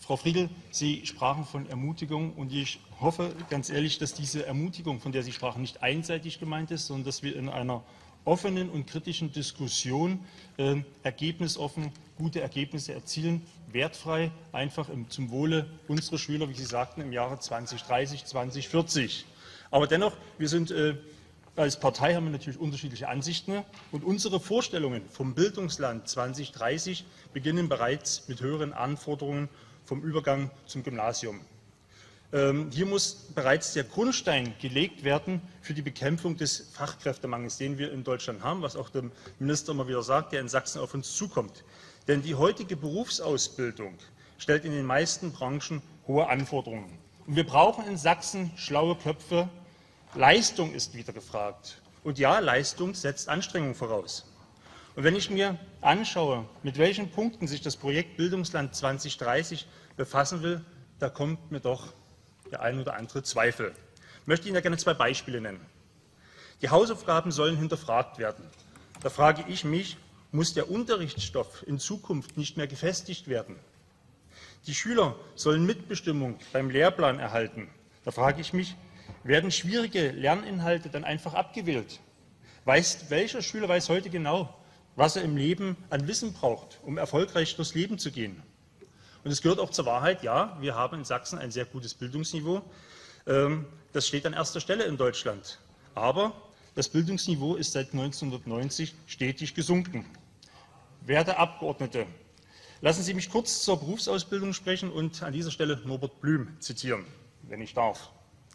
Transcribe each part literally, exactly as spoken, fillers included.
Frau Frickel, Sie sprachen von Ermutigung, und ich hoffe ganz ehrlich, dass diese Ermutigung, von der Sie sprachen, nicht einseitig gemeint ist, sondern dass wir in einer offenen und kritischen Diskussion äh, ergebnisoffen gute Ergebnisse erzielen, wertfrei, einfach im, zum Wohle unserer Schüler, wie Sie sagten, im Jahre zweitausenddreißig, zweitausendvierzig. Aber dennoch, wir sind äh, als Partei haben wir natürlich unterschiedliche Ansichten, und unsere Vorstellungen vom Bildungsland zweitausenddreißig beginnen bereits mit höheren Anforderungen vom Übergang zum Gymnasium. Ähm, hier muss bereits der Grundstein gelegt werden für die Bekämpfung des Fachkräftemangels, den wir in Deutschland haben, was auch der Minister immer wieder sagt, der in Sachsen auf uns zukommt. Denn die heutige Berufsausbildung stellt in den meisten Branchen hohe Anforderungen. Und wir brauchen in Sachsen schlaue Köpfe. Leistung ist wieder gefragt. Und ja, Leistung setzt Anstrengung voraus. Und wenn ich mir anschaue, mit welchen Punkten sich das Projekt Bildungsland zweitausenddreißig befassen will, da kommt mir doch der ein oder andere Zweifel. Ich möchte Ihnen da gerne zwei Beispiele nennen. Die Hausaufgaben sollen hinterfragt werden. Da frage ich mich, muss der Unterrichtsstoff in Zukunft nicht mehr gefestigt werden? Die Schüler sollen Mitbestimmung beim Lehrplan erhalten. Da frage ich mich, werden schwierige Lerninhalte dann einfach abgewählt? Weiß, welcher Schüler weiß heute genau, was er im Leben an Wissen braucht, um erfolgreich durchs Leben zu gehen? Und es gehört auch zur Wahrheit, ja, wir haben in Sachsen ein sehr gutes Bildungsniveau. Das steht an erster Stelle in Deutschland. Aber das Bildungsniveau ist seit neunzehnhundertneunzig stetig gesunken. Werte Abgeordnete, lassen Sie mich kurz zur Berufsausbildung sprechen und an dieser Stelle Norbert Blüm zitieren, wenn ich darf.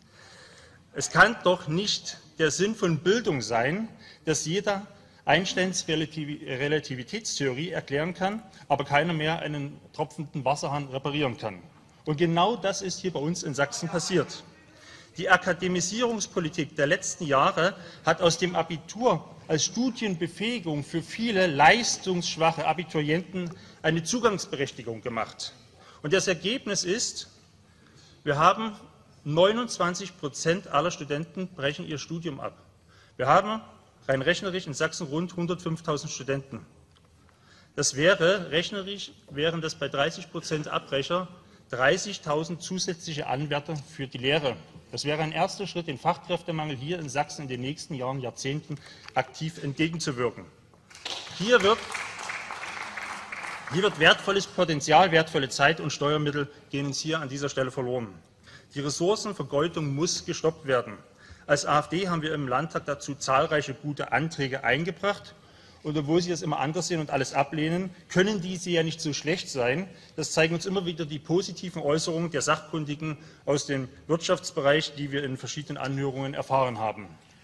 Es kann doch nicht der Sinn von Bildung sein, dass jeder Einsteins Relativitätstheorie erklären kann, aber keiner mehr einen tropfenden Wasserhahn reparieren kann. Und genau das ist hier bei uns in Sachsen passiert. Die Akademisierungspolitik der letzten Jahre hat aus dem Abitur als Studienbefähigung für viele leistungsschwache Abiturienten eine Zugangsberechtigung gemacht. Und das Ergebnis ist, wir haben neunundzwanzig Prozent aller Studenten brechen ihr Studium ab. Wir haben rein rechnerisch in Sachsen rund hundertfünftausend Studenten. Das wäre, rechnerisch wären das bei dreißig Prozent Abbrecher dreißigtausend zusätzliche Anwärter für die Lehre. Das wäre ein erster Schritt, den Fachkräftemangel hier in Sachsen in den nächsten Jahren, Jahrzehnten aktiv entgegenzuwirken. Hier wird, hier wird wertvolles Potenzial, wertvolle Zeit und Steuermittel gehen uns hier an dieser Stelle verloren. Die Ressourcenvergeutung muss gestoppt werden. Als AfD haben wir im Landtag dazu zahlreiche gute Anträge eingebracht. Und obwohl Sie das immer anders sehen und alles ablehnen, können diese ja nicht so schlecht sein. Das zeigen uns immer wieder die positiven Äußerungen der Sachkundigen aus dem Wirtschaftsbereich, die wir in verschiedenen Anhörungen erfahren haben.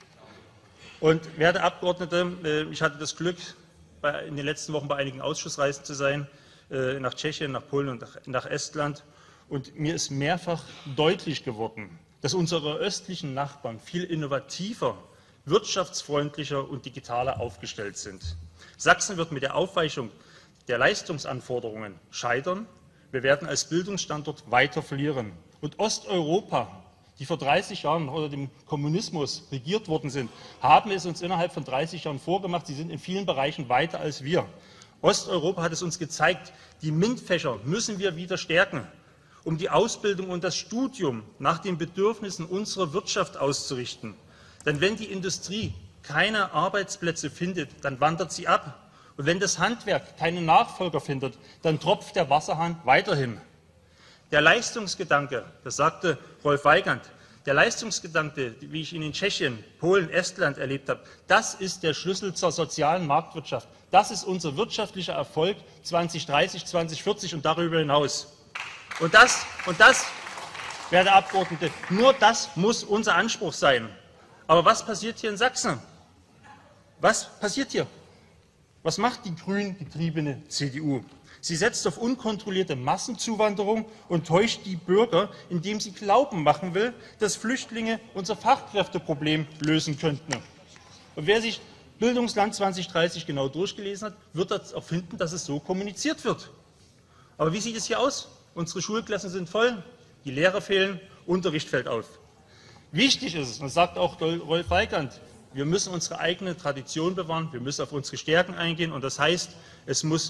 Und, werte Abgeordnete, ich hatte das Glück, in den letzten Wochen bei einigen Ausschussreisen zu sein, nach Tschechien, nach Polen und nach Estland. Und mir ist mehrfach deutlich geworden, dass unsere östlichen Nachbarn viel innovativer, wirtschaftsfreundlicher und digitaler aufgestellt sind. Sachsen wird mit der Aufweichung der Leistungsanforderungen scheitern. Wir werden als Bildungsstandort weiter verlieren. Und Osteuropa, die vor dreißig Jahren unter dem Kommunismus regiert worden sind, haben es uns innerhalb von dreißig Jahren vorgemacht. Sie sind in vielen Bereichen weiter als wir. Osteuropa hat es uns gezeigt, die MINT-Fächer müssen wir wieder stärken, um die Ausbildung und das Studium nach den Bedürfnissen unserer Wirtschaft auszurichten. Denn wenn die Industrie keine Arbeitsplätze findet, dann wandert sie ab. Und wenn das Handwerk keine Nachfolger findet, dann tropft der Wasserhahn weiterhin. Der Leistungsgedanke, das sagte Rolf Weigand, der Leistungsgedanke, wie ich ihn in Tschechien, Polen, Estland erlebt habe, das ist der Schlüssel zur sozialen Marktwirtschaft. Das ist unser wirtschaftlicher Erfolg zweitausenddreißig, zweitausendvierzig und darüber hinaus. Und das, und das, werte Abgeordnete, nur das muss unser Anspruch sein. Aber was passiert hier in Sachsen? Was passiert hier? Was macht die grün getriebene C D U? Sie setzt auf unkontrollierte Massenzuwanderung und täuscht die Bürger, indem sie glauben machen will, dass Flüchtlinge unser Fachkräfteproblem lösen könnten. Und wer sich Bildungsland zweitausenddreißig genau durchgelesen hat, wird auch finden, dass es so kommuniziert wird. Aber wie sieht es hier aus? Unsere Schulklassen sind voll, die Lehrer fehlen, Unterricht fällt auf. Wichtig ist es, und das sagt auch Rolf Weigand, wir müssen unsere eigene Tradition bewahren, wir müssen auf unsere Stärken eingehen, und das heißt, es muss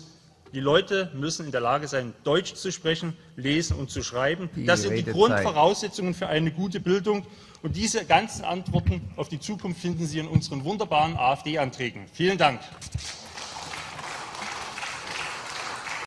Die Leute müssen in der Lage sein, Deutsch zu sprechen, lesen und zu schreiben. Die Das sind die Redezeit. Grundvoraussetzungen für eine gute Bildung. Und diese ganzen Antworten auf die Zukunft finden Sie in unseren wunderbaren AfD-Anträgen. Vielen Dank.